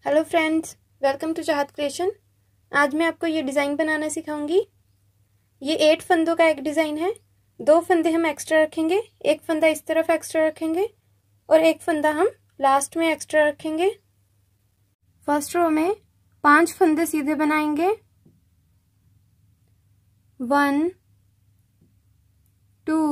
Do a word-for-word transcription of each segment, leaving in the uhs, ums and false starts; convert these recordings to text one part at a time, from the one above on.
Hello friends, welcome to Chahat creation. आज मैं आपको ये डिज़ाइन बनाना सिखाऊंगी। ये एट फंदों का एक डिज़ाइन है। दो फंदे हम एक्स्ट्रा रखेंगे, एक फंदा इस तरफ एक्स्ट्रा रखेंगे और एक फंदा हम लास्ट में एक्स्ट्रा रखेंगे। फर्स्ट रो में पांच फंदे सीधे बनाएंगे। One, two,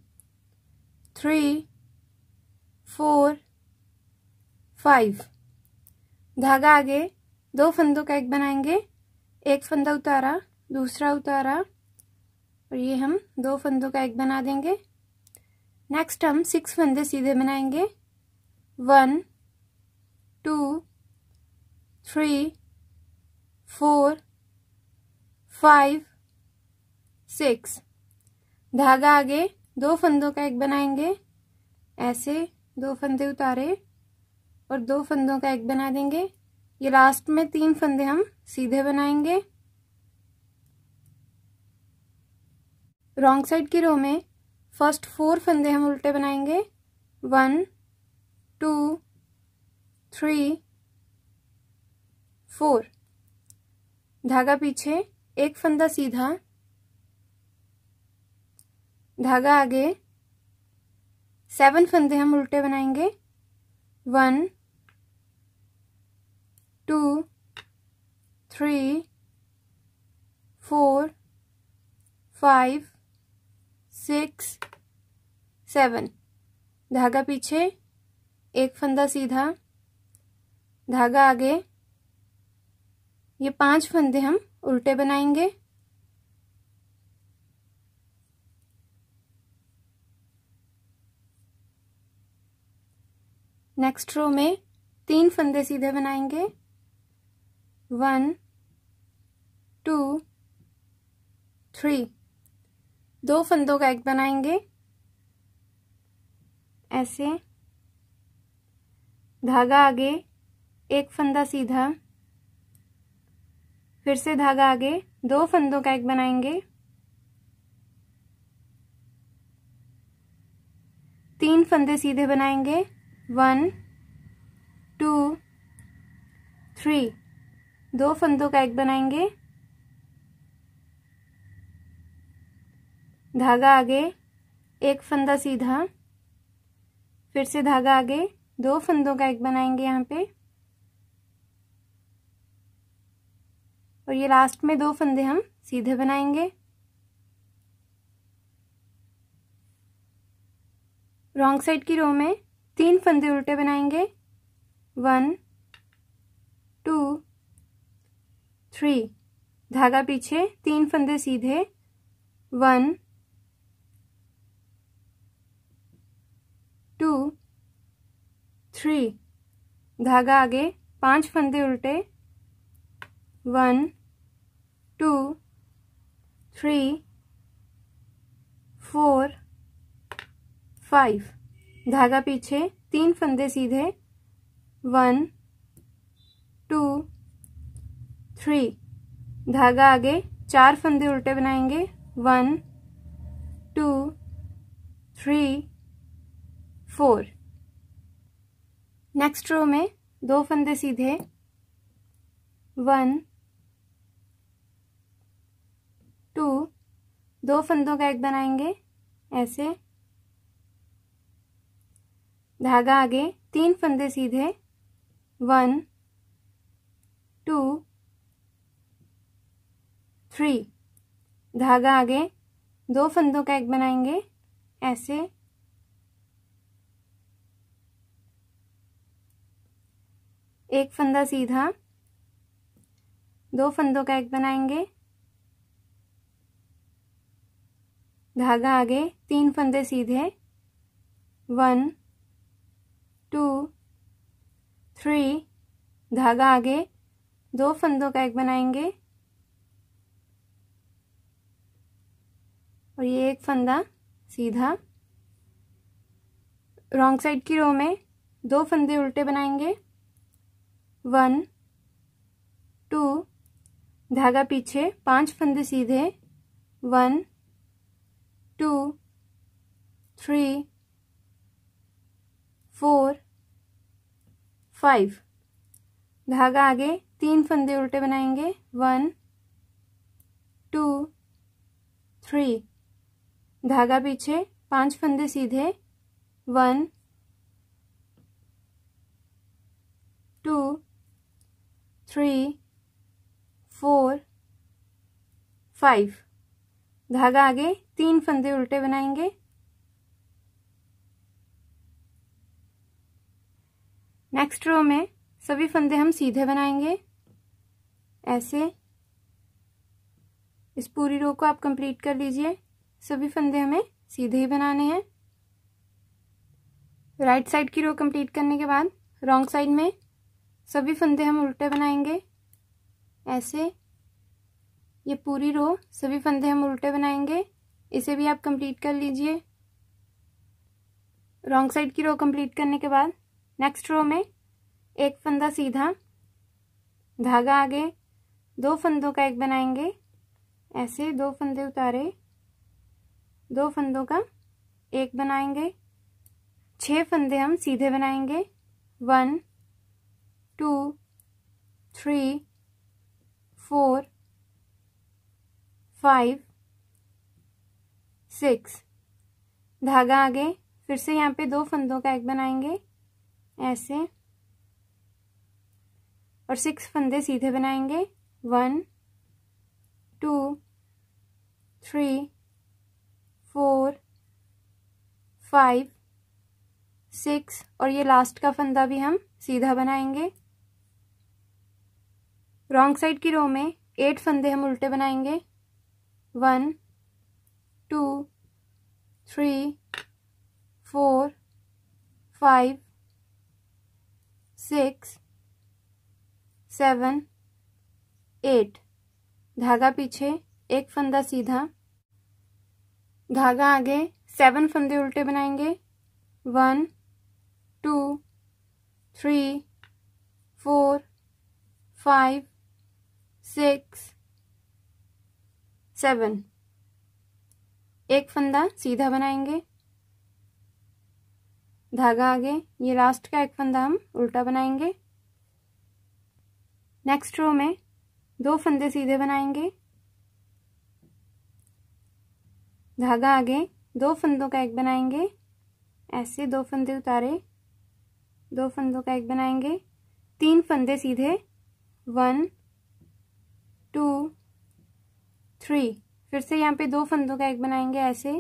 three, four, five. धागा आगे दो फंदों का एक बनाएंगे, एक फंदा उतारा, दूसरा उतारा और ये हम दो फंदों का एक बना देंगे। नेक्स्ट हम सिक्स फंदे सीधे बनाएंगे। One, two, three, four, five, six. धागा आगे दो फंदों का एक बनाएंगे, ऐसे दो फंदे उतारे और दो फंदों का एक बना देंगे। ये लास्ट में तीन फंदे हम सीधे बनाएंगे। रॉन्ग साइड की रो में फर्स्ट फोर फंदे हम उल्टे बनाएंगे। One, two, three, four. धागा पीछे, एक फंदा सीधा, धागा आगे, सेवन फंदे हम उल्टे बनाएंगे। One, two, three, four, five, six, seven. धागा पीछे, एक फंदा सीधा, धागा आगे, ये पांच फंदे हम उल्टे बनाएंगे। नेक्स्ट रो में तीन फंदे सीधे बनाएंगे। One, two, three. दो फंदों का एक बनाएंगे, ऐसे। धागा आगे, एक फंदा सीधा, फिर से धागा आगे, दो फंदों का एक बनाएंगे। तीन फंदे सीधे बनाएंगे। One, two, three. दो फंदों का एक बनाएंगे। धागा आगे, एक फंदा सीधा, फिर से धागा आगे, दो फंदों का एक बनाएंगे यहाँ पे और ये लास्ट में दो फंदे हम सीधे बनाएंगे। रॉन्ग साइड की रो में तीन फंदे उल्टे बनाएंगे। One, two, three. धागा पीछे, तीन फंदे सीधे। One, two, three. धागा आगे, पांच फंदे उल्टे। One, two, three, four, five. धागा पीछे, तीन फंदे सीधे। One, two, three. धागा आगे, चार फंदे उल्टे बनाएंगे। One, two, three, four. Next row में दो फंदे सीधे। One, two. दो फंदों का एक बनाएंगे, ऐसे। धागा आगे, तीन फंदे सीधे। One, two, three. धागा आगे, दो फंदों का एक बनाएंगे, ऐसे। एक फंदा सीधा, दो फंदों का एक बनाएंगे। धागा आगे, तीन फंदे सीधे। One, two, three. धागा आगे, दो फंदों का एक बनाएंगे और ये एक फंदा सीधा। रॉन्ग साइड की रो में दो फंदे उल्टे बनाएंगे। One, two. धागा पीछे, पांच फंदे सीधे। One, two, three, four, five. धागा आगे तीन फंदे उल्टे बनाएंगे, वन टू थ्री, धागा पीछे पांच फंदे सीधे, one two three four five, धागा आगे तीन फंदे उल्टे बनाएंगे। नेक्स्ट रो में सभी फंदे हम सीधे बनाएंगे, ऐसे। इस पूरी रो को आप कंप्लीट कर लीजिए। सभी फंदे हमें सीधे ही बनाने हैं। राइट साइड की रो कंप्लीट करने के बाद रॉन्ग साइड में सभी फंदे हम उल्टे बनाएंगे, ऐसे। ये पूरी रो सभी फंदे हम उल्टे बनाएंगे, इसे भी आप कंप्लीट कर लीजिए। रॉन्ग साइड की रो कंप्लीट करने के बाद नेक्स्ट रो में एक फंदा सीधा, धागा आगे दो फंदों का एक बनाएंगे, ऐसे। दो फंदे उतारे, दो फंदों का एक बनाएंगे। छह फंदे हम सीधे बनाएंगे, one two three four five six, धागा आगे फिर से यहाँ पे दो फंदों का एक बनाएंगे, ऐसे। और सिक्स फंदे सीधे बनाएंगे, one two three four five six, और ये लास्ट का फंदा भी हम सीधा बनाएंगे। रॉन्ग साइड की रो में एट फंदे हम उल्टे बनाएंगे, one two three four five six seven eight, धागा पीछे एक फंदा सीधा, धागा आगे सेवन फंदे उल्टे बनाएंगे, one two three four five six seven, एक फंदा सीधा बनाएंगे, धागा आगे ये लास्ट का एक फंदा हम उल्टा बनाएंगे। नेक्स्ट रो में दो फंदे सीधे बनाएंगे, धागा आगे दो फंदों का एक बनाएंगे, ऐसे। दो फंदे उतारे, दो फंदों का एक बनाएंगे। तीन फंदे सीधे, वन टू थ्री, फिर से यहाँ पे दो फंदों का एक बनाएंगे, ऐसे।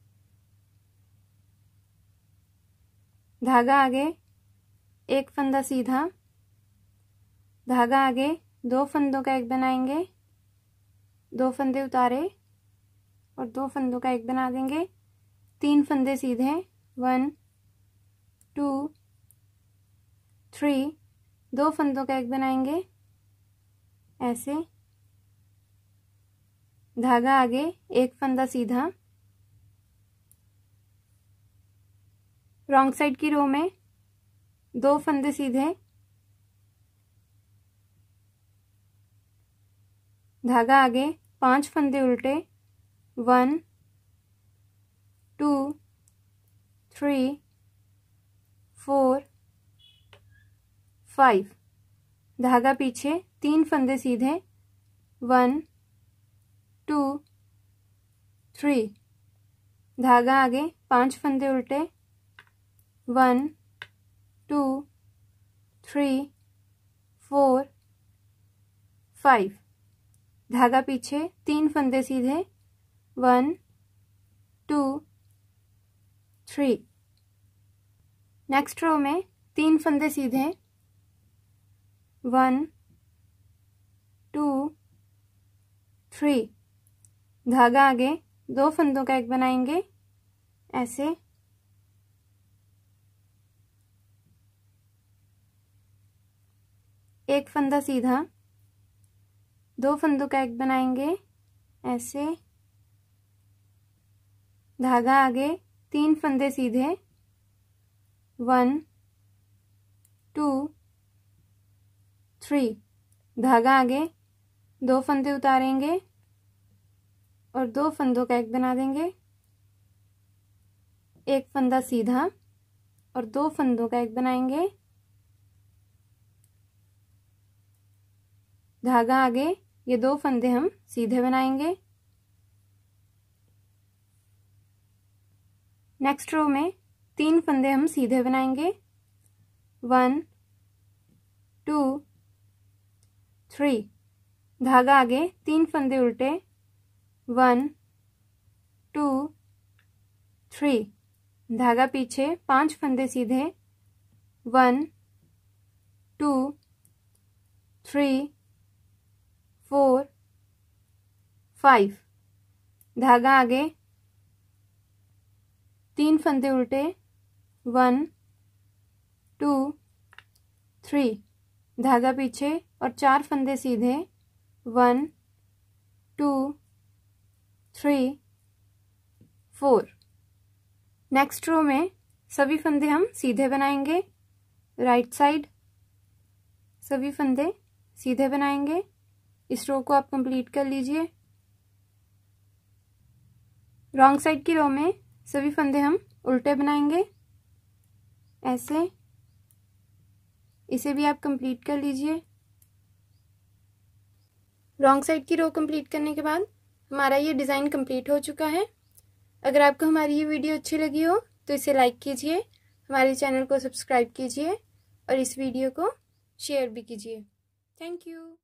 धागा आगे एक फंदा सीधा, धागा आगे दो फंदों का एक बनाएंगे, दो फंदे उतारे और दो फंदों का एक बना देंगे। तीन फंदे सीधे, वन टू थ्री, दो फंदों का एक बनाएंगे, ऐसे। धागा आगे एक फंदा सीधा। रॉन्ग साइड की रो में दो फंदे सीधे, धागा आगे पांच फंदे उल्टे, one two three four five, धागा पीछे तीन फंदे सीधे, वन टू थ्री, धागा आगे पांच फंदे उल्टे, one two three four five, धागा पीछे तीन फंदे सीधे, one two three. Next row में तीन फंदे सीधे, वन टू थ्री, धागा आगे दो फंदों का एक बनाएंगे, ऐसे। एक फंदा सीधा, दो फंदों का एक बनाएंगे, ऐसे। धागा आगे तीन फंदे सीधे, वन टू थ्री, धागा आगे दो फंदे उतारेंगे और दो फंदों का एक बना देंगे। एक फंदा सीधा और दो फंदों का एक बनाएंगे, धागा आगे, ये दो फंदे हम सीधे बनाएंगे। नेक्स्ट रो में तीन फंदे हम सीधे बनाएंगे। One, two, three. धागा आगे, तीन फंदे उल्टे। One, two, three. धागा पीछे, पांच फंदे सीधे। One, two, three, four, five. धागा आगे, तीन फंदे उल्टे। One, two, three. धागा पीछे और चार फंदे सीधे। One, two, three, four. Next row में सभी फंदे हम सीधे बनाएंगे। राइट साइड सभी फंदे सीधे बनाएंगे। इस रो को आप कंप्लीट कर लीजिए। रॉन्ग साइड की रो में सभी फंदे हम उल्टे बनाएंगे, ऐसे। इसे भी आप कंप्लीट कर लीजिए। रॉन्ग साइड की रो कंप्लीट करने के बाद हमारा ये डिज़ाइन कंप्लीट हो चुका है। अगर आपको हमारी ये वीडियो अच्छी लगी हो तो इसे लाइक कीजिए, हमारे चैनल को सब्सक्राइब कीजिए और इस वीडियो को शेयर भी कीजिए। Thank you.